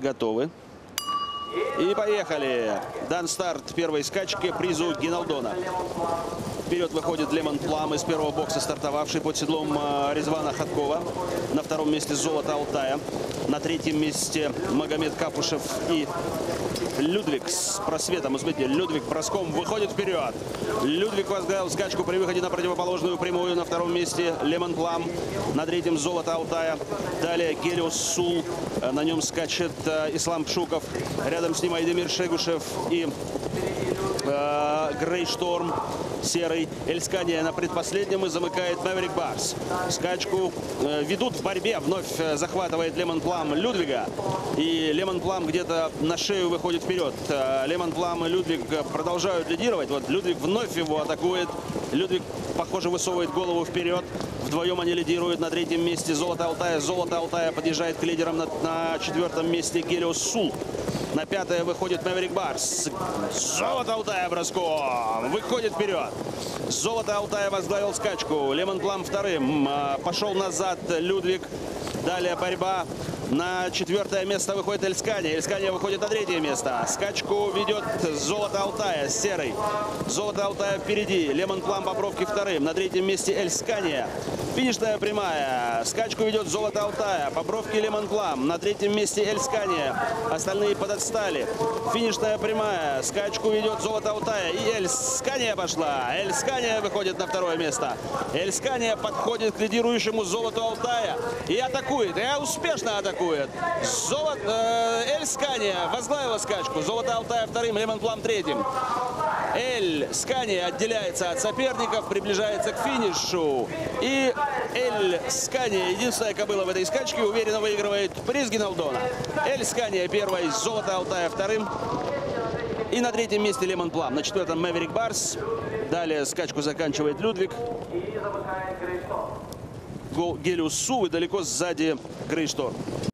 Готовы. И поехали. Дан старт первой скачки призу Гиналдона. Вперед выходит Лемон Плам из первого бокса, стартовавший под седлом Резвана Хаткова. На втором месте Золото Алтая. На третьем месте Магомед Капушев и Людвиг с просветом. Смотрите, Людвиг броском выходит вперед. Людвиг возглавил скачку при выходе на противоположную прямую. На втором месте Лемон Плам. На третьем Золото Алтая. Далее Гелиос Сул. На нем скачет Ислам Пшуков. Рядом с ним Айдемир Шегушев и Грей Шторм серый. Эльскания на предпоследнем и замыкает Мэверик Барс. Скачку ведут в борьбе. Вновь захватывает Лемон Плам Людвига. И Лемон Плам где-то на шею выходит вперед. Лемон Плам и Людвиг продолжают лидировать. Вот Людвиг вновь его атакует. Людвиг, похоже, высовывает голову вперед. Вдвоем они лидируют. На третьем месте Золото Алтая. Золото Алтая подъезжает к лидерам. На четвертом месте Гелиос Сул. На пятое выходит Мэверик Барс. Золото Алтая броском выходит вперед. Золото Алтая возглавил скачку. Лемон Плам вторым. Пошел назад Людвиг. Далее борьба. На четвертое место выходит Эльскания. Эльскания выходит на третье место. Скачку ведет Золото Алтая, серый. Золото Алтая впереди. Лемон Плам по бровке вторым. На третьем месте Эльскания. Финишная прямая. Скачку ведет Золото Алтая. По бровке Лемон Плам. На третьем месте Эльскания. Остальные подотстали. Финишная прямая. Скачку ведет Золото Алтая. И Эльскания пошла. Эльскания выходит на второе место. Эльскания подходит к лидирующему Золоту Алтая. И атакует. И успешно атакует. Эльскания возглавила скачку. Золото Алтая вторым. Лемон Плам третьим. Эльскания отделяется от соперников. Приближается к финишу. И Эльскания, единственная кобыла в этой скачке, уверенно выигрывает приз Гиналдона. Эльскания первой, Золото Алтая вторым. И на третьем месте Лемон Плам. На четвертом Мэверик Барс. Далее скачку заканчивает Людвиг. Гелиос Сул и далеко сзади Грей Шторм.